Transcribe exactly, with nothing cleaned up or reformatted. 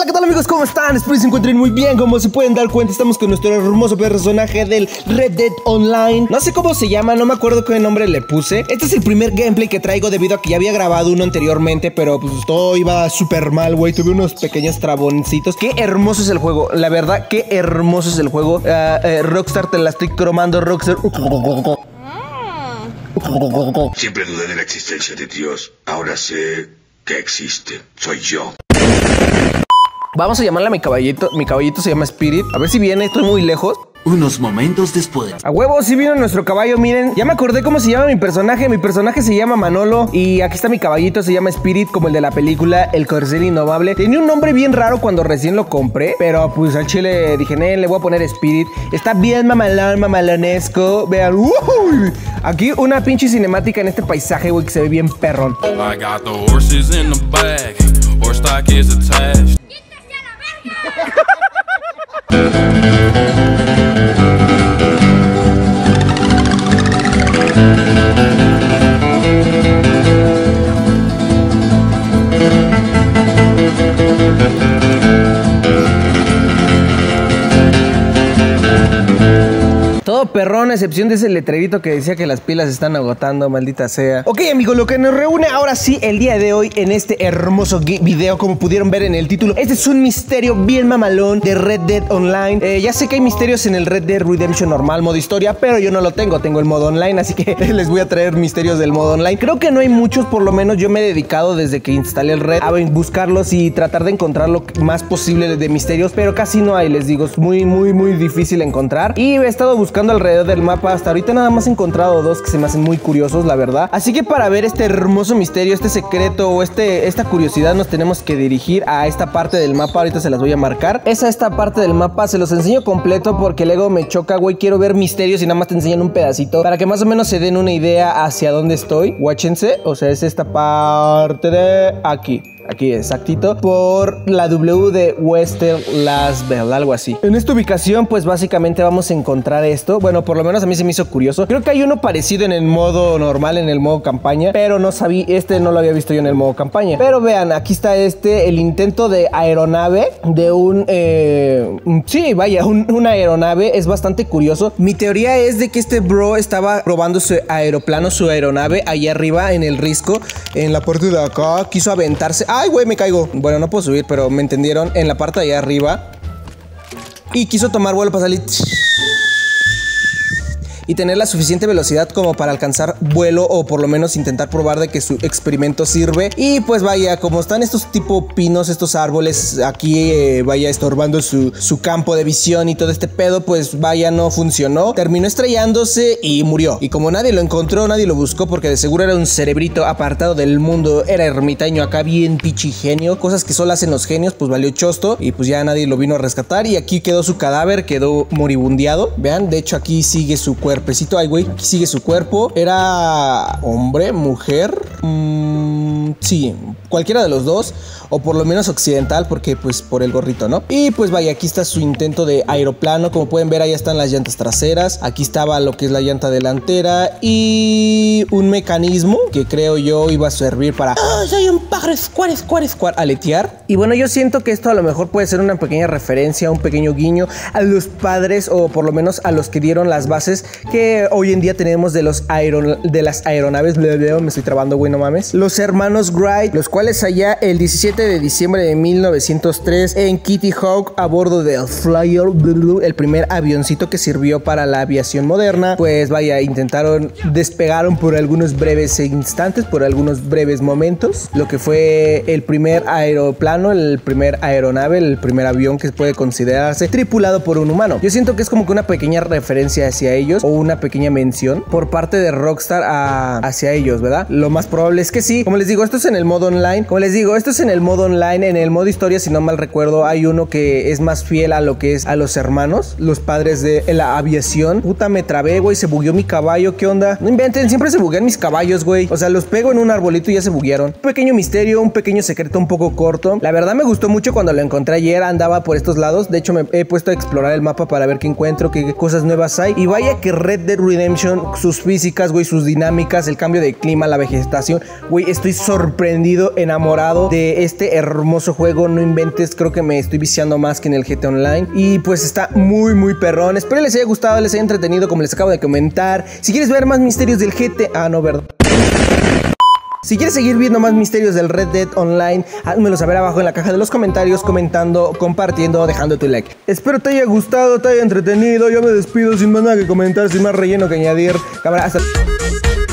Hola, ¿qué tal amigos? ¿Cómo están? Espero que se encuentren muy bien. Como se pueden dar cuenta, estamos con nuestro hermoso personaje del Red Dead Online. No sé cómo se llama, no me acuerdo qué nombre le puse. Este es el primer gameplay que traigo debido a que ya había grabado uno anteriormente, pero pues todo iba súper mal, güey. Tuve unos pequeños traboncitos. Qué hermoso es el juego, la verdad, qué hermoso es el juego. uh, uh, Rockstar, te la estoy cromando, Rockstar. Siempre dudé de la existencia de Dios. Ahora sé que existe. Soy yo. Vamos a llamarle a mi caballito. Mi caballito se llama Spirit. A ver si viene, estoy muy lejos. Unos momentos después. A huevo, sí vino nuestro caballo, miren. Ya me acordé cómo se llama mi personaje. Mi personaje se llama Manolo. Y aquí está mi caballito, se llama Spirit, como el de la película El Corcel Indomable. Tenía un nombre bien raro cuando recién lo compré, pero pues al chile dije, "Nee, le voy a poner Spirit". Está bien mamalón, mamalonesco. Vean, uh, aquí una pinche cinemática en este paisaje, güey, que se ve bien perrón. I got the horses in the bag. Horse stock is attached. Todo perrón, a excepción de ese letrerito que decía que las pilas se están agotando, maldita sea. Ok, amigos, lo que nos reúne ahora sí el día de hoy en este hermoso video, como pudieron ver en el título, este es un misterio bien mamalón de Red Dead Online. Eh, ya sé que hay misterios en el Red Dead Redemption normal, modo historia, pero yo no lo tengo, tengo el modo online, así que les voy a traer misterios del modo online. Creo que no hay muchos, por lo menos yo me he dedicado desde que instalé el Red a buscarlos y tratar de encontrar lo más posible de misterios, pero casi no hay, les digo, es muy, muy, muy difícil encontrar. Y he estado buscando alrededor del mapa. Hasta ahorita nada más he encontrado dos que se me hacen muy curiosos, la verdad. Así que para ver este hermoso misterio, este secreto o este, esta curiosidad, nos tenemos que dirigir a esta parte del mapa. Ahorita se las voy a marcar. Es a esta parte del mapa. Se los enseño completo porque luego me choca, güey. Quiero ver misterios y nada más te enseñan un pedacito para que más o menos se den una idea hacia dónde estoy. Guáchense. O sea, es esta parte de aquí. Aquí exactito, por la W de Western Las Vegas, algo así. En esta ubicación pues básicamente vamos a encontrar esto. Bueno, por lo menos a mí se me hizo curioso. Creo que hay uno parecido en el modo normal, en el modo campaña, pero no sabía, este no lo había visto yo en el modo campaña. Pero vean, aquí está este, el intento de aeronave de un, eh, sí, vaya, un, una aeronave. Es bastante curioso. Mi teoría es de que este bro estaba probando su aeroplano, su aeronave allá arriba en el risco, en la parte de acá. Quiso aventarse. ¡Ay, güey, me caigo! Bueno, no puedo subir, pero me entendieron. En la parte de allá arriba. Y quiso tomar vuelo para salir y tener la suficiente velocidad como para alcanzar vuelo, o por lo menos intentar probar de que su experimento sirve. Y pues vaya, como están estos tipo pinos, estos árboles aquí, eh, vaya estorbando su, su campo de visión y todo este pedo, pues vaya, no funcionó. Terminó estrellándose y murió. Y como nadie lo encontró, nadie lo buscó, porque de seguro era un cerebrito apartado del mundo, era ermitaño acá, bien pichi genio, cosas que solo hacen los genios, pues valió chosto y pues ya nadie lo vino a rescatar. Y aquí quedó su cadáver, quedó moribundeado. Vean, de hecho aquí sigue su cuerpo. Cuerpecito, ay güey, aquí sigue su cuerpo. Era hombre, mujer, mmm, sí, cualquiera de los dos, o por lo menos occidental, porque pues por el gorrito, ¿no? Y pues vaya, aquí está su intento de aeroplano. Como pueden ver, ahí están las llantas traseras. Aquí estaba lo que es la llanta delantera y un mecanismo que creo yo iba a servir para oh, soy un pájaro, square, square, square, aletear. Y bueno, yo siento que esto a lo mejor puede ser una pequeña referencia, un pequeño guiño a los padres, o por lo menos a los que dieron las bases que hoy en día tenemos de los aeron de las aeronaves. Me estoy trabando, güey, no mames. Los hermanos Wright, los cuales allá el diecisiete de diciembre de mil novecientos tres en Kitty Hawk, a bordo del Flyer, el primer avioncito que sirvió para la aviación moderna, pues vaya, intentaron, despegaron por algunos breves instantes, por algunos breves momentos, lo que fue el primer aeroplano, el primer aeronave, el primer avión que puede considerarse tripulado por un humano. Yo siento que es como que una pequeña referencia hacia ellos, o una pequeña mención por parte de Rockstar a, hacia ellos, ¿verdad? Lo más probable es que sí. Como les digo, esto es en el modo online. Como les digo, esto es en el modo online. En el modo historia, si no mal recuerdo, hay uno que es más fiel a lo que es a los hermanos, los padres de la aviación. Puta, me trabé, güey. Se bugueó mi caballo. ¿Qué onda? No inventen, siempre se buguean mis caballos, güey. O sea, los pego en un arbolito y ya se buguearon. Un pequeño misterio, un pequeño secreto un poco corto. La verdad me gustó mucho cuando lo encontré ayer. Andaba por estos lados. De hecho, me he puesto a explorar el mapa para ver qué encuentro, qué cosas nuevas hay. Y vaya que Red Dead Redemption, sus físicas, güey, sus dinámicas, el cambio de clima, la vegetación, güey, estoy sorprendido, enamorado de este hermoso juego. No inventes, creo que me estoy viciando más que en el G T A Online. Y pues está muy muy perrón. Espero les haya gustado, les haya entretenido como les acabo de comentar. Si quieres ver más misterios del G T A... Ah, no, verdad. Si quieres seguir viendo más misterios del Red Dead Online, házmelo saber abajo en la caja de los comentarios, comentando, compartiendo, dejando tu like. Espero te haya gustado, te haya entretenido. Yo me despido sin más nada que comentar, sin más relleno que añadir. Cámara, hasta...